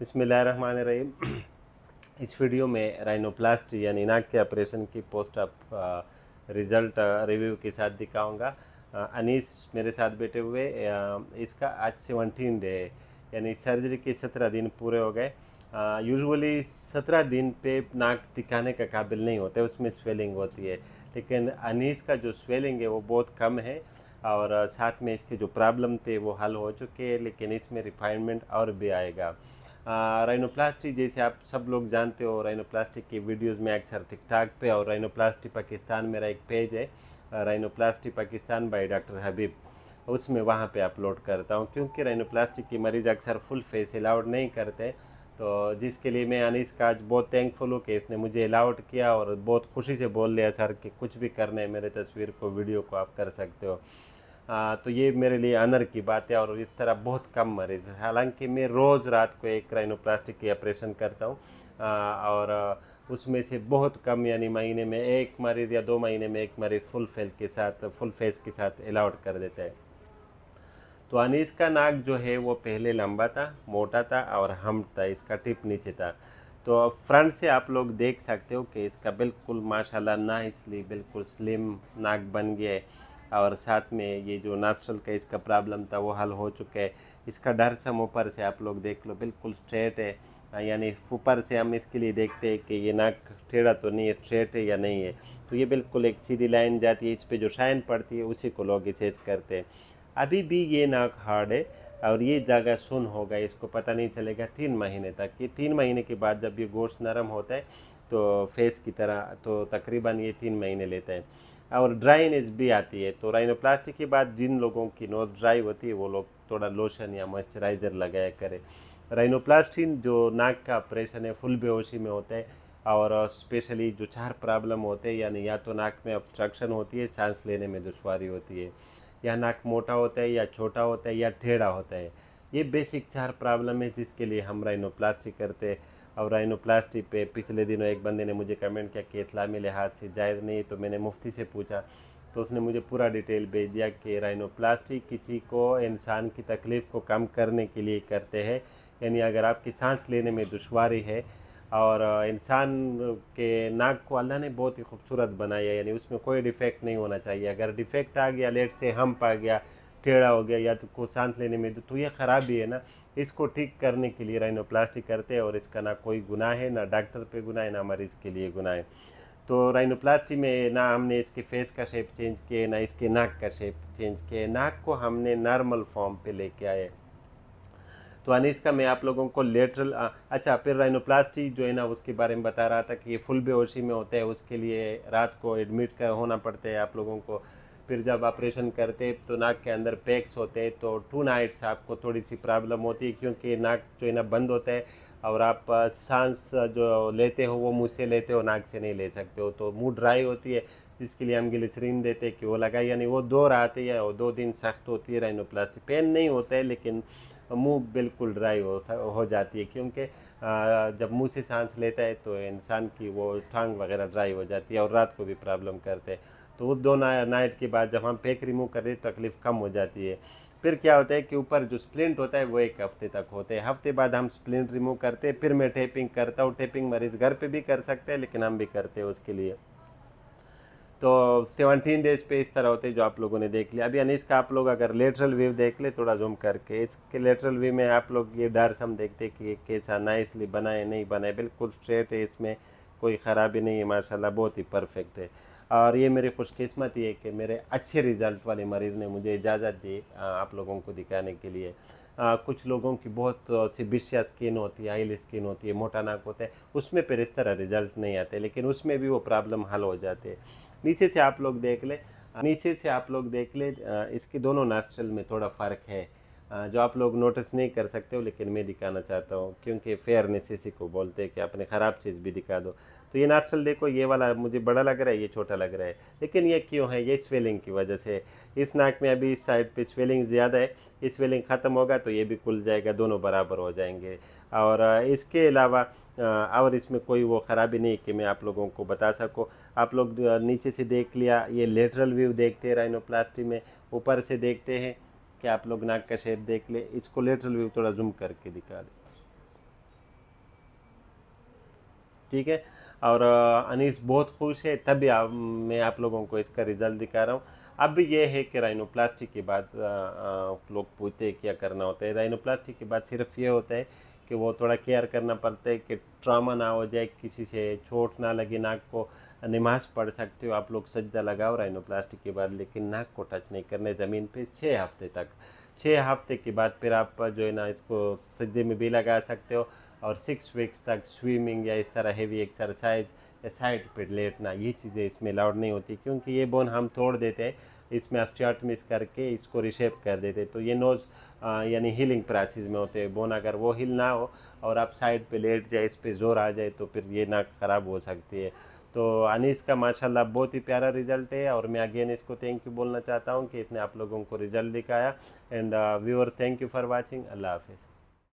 बिस्मिल्लाहिर्रहमानिर्रहीम। इस वीडियो में राइनोप्लास्टी यानी नाक के ऑपरेशन की पोस्ट ऑप रिज़ल्ट रिव्यू के साथ दिखाऊंगा। अनीस मेरे साथ बैठे हुए। इसका आज 17 डे है, यानी सर्जरी के 17 दिन पूरे हो गए। यूजुअली 17 दिन पे नाक दिखाने का काबिल नहीं होता है, उसमें स्वेलिंग होती है, लेकिन अनीस का जो स्वेलिंग है वो बहुत कम है और साथ में इसके जो प्रॉब्लम थे वो हल हो चुके हैं, लेकिन इसमें रिफाइनमेंट और भी आएगा। राइनोप्लास्टी जैसे आप सब लोग जानते हो, राइनोप्लास्टी की वीडियोस में अक्सर टिकटॉक पे और राइनोप्लास्टी पाकिस्तान मेरा एक पेज है, rhinoplasty Pakistan by doctor Habib, उसमें वहाँ पे अपलोड करता हूँ, क्योंकि राइनोप्लास्टी की मरीज़ अक्सर फुल फेस अलाउड नहीं करते। तो जिसके लिए मैं अनीस का आज बहुत थैंकफुल हूँ कि इसने मुझे अलाउड किया और बहुत खुशी से बोल लिया सर कि कुछ भी करना है मेरे तस्वीर को, वीडियो को आप कर सकते हो। तो ये मेरे लिए ऑनर की बात है और इस तरह बहुत कम मरीज़ है। हालांकि मैं रोज़ रात को एक राइनोप्लास्टी की ऑपरेशन करता हूँ और उसमें से बहुत कम, यानी महीने में एक मरीज़ या 2 महीने में एक मरीज़ फुल फेस के साथ अलाउड कर देता है। तो अनीस का नाक जो है वो पहले लंबा था, मोटा था और हम था, इसका टिप नीचे था। तो फ्रंट से आप लोग देख सकते हो कि इसका बिल्कुल माशाल्लाह नाइसली बिल्कुल स्लिम नाक बन गया है और साथ में ये जो नॉस्ट्रल का इसका प्रॉब्लम था वो हल हो चुका है। इसका डरसम ऊपर से आप लोग देख लो बिल्कुल स्ट्रेट है, यानी ऊपर से हम इसके लिए देखते हैं कि ये नाक टेढ़ा तो नहीं है, स्ट्रेट है या नहीं है। तो ये बिल्कुल एक सीधी लाइन जाती है, इस पर जो शाइन पड़ती है उसी को लोग असेस करते हैं। अभी भी ये नाक हार्ड है और ये जगह सुन होगा, इसको पता नहीं चलेगा 3 महीने तक। ये 3 महीने के बाद जब ये गोश्त नरम होता है तो फेस की तरह, तो तकरीबन ये 3 महीने लेता है और ड्राइनेस भी आती है। तो राइनोप्लास्टी के बाद जिन लोगों की नोज ड्राई होती है वो लोग थोड़ा लोशन या मॉइस्चराइज़र लगाया करें। राइनोप्लास्टी जो नाक का ऑपरेशन है फुल बेहोशी में होता है और स्पेशली जो 4 प्रॉब्लम होते हैं, यानी या तो नाक में ऑब्स्ट्रक्शन होती है, सांस लेने में दुश्वारी होती है, या नाक मोटा होता है या छोटा होता है या टेढ़ा होता है। ये बेसिक 4 प्रॉब्लम है जिसके लिए हम राइनोप्लास्टी करते हैं। और राइनोप्लास्टी पे पिछले दिनों एक बंदे ने मुझे कमेंट किया कि इस्लामी लिहाज से जायज़ नहीं, तो मैंने मुफ्ती से पूछा तो उसने मुझे पूरा डिटेल भेज दिया कि राइनोप्लास्टी किसी को इंसान की तकलीफ़ को कम करने के लिए करते हैं, यानी अगर आपकी सांस लेने में दुश्वारी है और इंसान के नाक को अल्लाह ने बहुत ही खूबसूरत बनाया, यानी उसमें कोई डिफेक्ट नहीं होना चाहिए। अगर डिफेक्ट आ गया, लेट से हम्प आ गया, टेढ़ा हो गया या तो को सांस लेने में तो ये ख़राबी है ना, इसको ठीक करने के लिए राइनोप्लास्टी करते हैं और इसका ना कोई गुनाह है, ना डॉक्टर पे गुनाह है, ना मरीज़ के लिए गुनाह है। तो राइनोप्लास्टी में ना हमने इसके फेस का शेप चेंज किया, ना इसके नाक का शेप चेंज किया, नाक को हमने नॉर्मल फॉर्म पे लेके आए। तो अनीस का मैं आप लोगों को लेटरल अच्छा, फिर राइनोप्लास्टी जो है ना उसके बारे में बता रहा था कि ये फुल बेहोशी में होता है, उसके लिए रात को एडमिट कर होना पड़ता है आप लोगों को। फिर जब ऑपरेशन करते हैं तो नाक के अंदर पैक्स होते हैं, तो 2 नाइट्स आपको थोड़ी सी प्रॉब्लम होती है, क्योंकि नाक जो है ना बंद होता है और आप सांस जो लेते हो वो मुँह से लेते हो, नाक से नहीं ले सकते हो, तो मुँह ड्राई होती है, जिसके लिए हम ग्लिसरीन देते हैं कि वो लगाए, यानी वो 2 रात या 2 दिन सख्त होती है राइनोप्लास्टी। पेन नहीं होता है लेकिन मुंह बिल्कुल ड्राई हो जाती है, क्योंकि जब मुंह से सांस लेता है तो इंसान की वो टांग वगैरह ड्राई हो जाती है और रात को भी प्रॉब्लम करते हैं। तो वो 2 नाइट के बाद जब हम पैक रिमूव कर दें तो तकलीफ़ कम हो जाती है। फिर क्या होता है कि ऊपर जो स्प्लिंट होता है वो 1 हफ्ते तक होते हैं, हफ्ते बाद हम स्प्लिंट रिमूव करते हैं। फिर मैं टेपिंग करता हूँ, टेपिंग मरीज़ घर पे भी कर सकते हैं लेकिन हम भी करते हैं उसके लिए। तो 17 डेज पे इस तरह होते हैं जो आप लोगों ने देख लिया। अभी अनीस का आप लोग अगर लेटरल व्यू देख ले थोड़ा जूम करके, इसके लेटरल व्यू में आप लोग ये डरसम देखते कि ये कैसा नाइसली बना है, नहीं बना है, बिल्कुल स्ट्रेट है, इसमें कोई ख़राबी नहीं है, माशाल्लाह बहुत ही परफेक्ट है। और ये मेरी खुशकिस्मती है कि मेरे अच्छे रिजल्ट वाले मरीज़ ने मुझे इजाज़त दी आप लोगों को दिखाने के लिए। कुछ लोगों की बहुत सी बिशिया स्किन होती है, आइल स्किन होती है, मोटा नाक होता है, उसमें फिर इस तरह रिजल्ट नहीं आते, लेकिन उसमें भी वो प्रॉब्लम हल हो जाते हैं। नीचे से आप लोग देख ले, नीचे से आप लोग देख ले, इसके दोनों नॉस्ट्रल में थोड़ा फ़र्क है जो आप लोग नोटिस नहीं कर सकते हो, लेकिन मैं दिखाना चाहता हूँ, क्योंकि फेयरनेस इसी को बोलते हैं कि अपने ख़राब चीज़ भी दिखा दो। तो ये नॉस्ट्रल देखो, ये वाला मुझे बड़ा लग रहा है, ये छोटा लग रहा है, लेकिन ये क्यों है? ये स्वेलिंग की वजह से। इस नाक में अभी इस साइड पे स्वेलिंग ज़्यादा है, इस स्वेलिंग ख़त्म होगा तो ये भी खुल जाएगा, दोनों बराबर हो जाएंगे। और इसके अलावा और इसमें कोई वो ख़राबी नहीं कि मैं आप लोगों को बता सकूं। आप लोग नीचे से देख लिया, ये लेटरल व्यू देखते हैं राइनोप्लास्टी में, ऊपर से देखते हैं कि आप लोग नाक का शेप देख ले, इसको लेटरल व्यू थोड़ा जूम करके दिखा दें। ठीक है। और अनीस बहुत खुश है, तभी मैं आप लोगों को इसका रिजल्ट दिखा रहा हूँ। अब ये है कि राइनोप्लास्टी के बाद लोग पूछते हैं क्या करना होता है। राइनोप्लास्टी के बाद सिर्फ ये होता है कि वो थोड़ा केयर करना पड़ता है कि ट्रॉमा ना हो जाए, किसी से चोट ना लगे नाक को। नमाज पढ़ सकते हो आप लोग, सज्जा लगाओ राइनोप्लास्टी के बाद, लेकिन नाक को टच नहीं करने ज़मीन पे 6 हफ्ते तक। 6 हफ्ते के बाद फिर आप जो है ना इसको सज्जे में भी लगा सकते हो। और 6 वीक्स तक स्विमिंग या इस तरह हेवी एक्सरसाइज या साइड पे लेटना, ये चीज़ें इसमें अलाउड नहीं होती, क्योंकि ये बोन हम तोड़ देते हैं, इसमें ऑस्टियोटॉमी करके इसको रिशेप कर देते। तो ये नोज यानी हीलिंग प्रोसेस में होते हैं बोन, अगर वो हिल ना हो और आप साइड पे लेट जाए, इस पे जोर आ जाए, तो फिर ये नाक ख़राब हो सकती है। तो अनीस का माशाल्लाह बहुत ही प्यारा रिजल्ट है, और मैं अगेन इसको थैंक यू बोलना चाहता हूँ कि इसने आप लोगों को रिजल्ट दिखाया। And viewer, thank you for watching. अल्लाह हाफिज़।